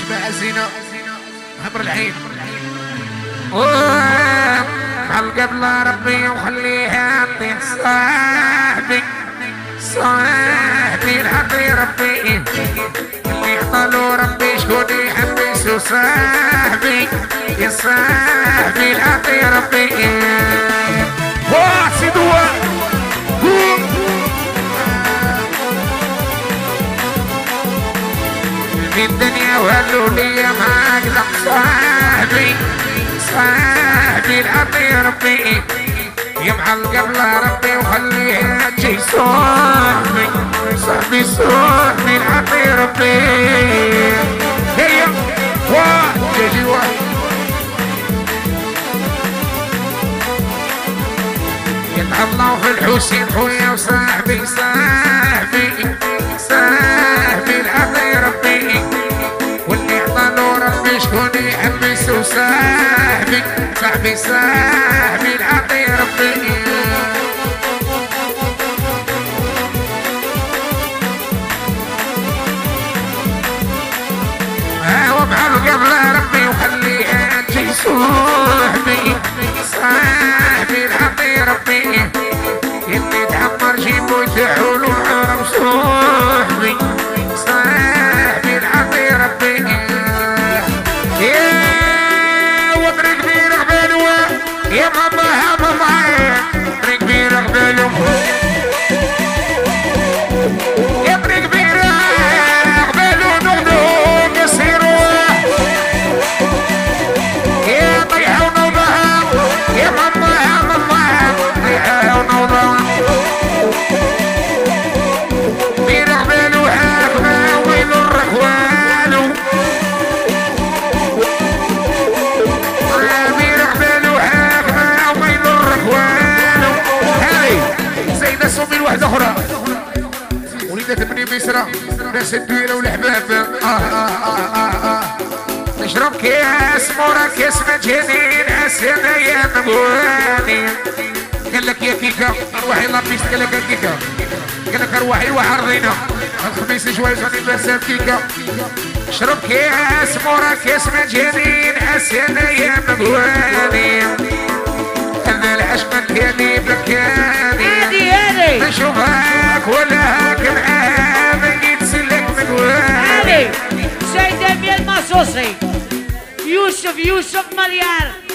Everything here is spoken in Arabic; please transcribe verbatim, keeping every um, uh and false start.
اسمها زينة عبر العين خلق بلا ربي وخليها طيح صاحبي صاحبي العطي ربي اللي عطالو ربي شكون يحبسو صاحبي يا صاحبي العطي ربي واه سيدوا في الدنيا وهلو ليا معاك صاحبي صاحبي العطي ربي يمحى القبلة ربي وخليها تجي صاحبي صاحبي صاحبي العطي ربي هي واحد جيجي واحد يتهلاو في الحسين خويا وصاحبي صاحبي صاحبي العطي ربي واللي عطالو ربي شكون يحبسو صاحبي صاحبي صاحبي العطي ربي ها وبعد قبل ربي وخليها تجي صاحبي صاحبي العطي ربي اللي تعمر جيبو يتحول وحرم صاحبي صاحبي العطي ربي يا ماما يا ماما طريق كبيرة قبالهم يا طريق كبيرة قبالهم نغدوهم يصيروا يا طيحة ونوضها يا ماما يا ماما طيحة ونوضها كبيرة قبالو حاكمة ويلو الركوانو صومي واحدة أخرى وليدة بني بيسرة ناس الدويرة والحباب آه آه آه آه آه نشرب كاس مورا كاس مجانين أسانا يا مغواني قال لك يا كيكا أرواحي لابيس قال لك يا كيكا قال لك أرواحي وحرينا الخميس جوايز غادي باسات كيكا شرب كاس مورا كاس مجانين أسانا يا مغواني هذا العشق الكاني بلكاني نشوفك ولا هاك العام يتسلك مقواني سيد أمير مصوصي يوسف يوسف مليار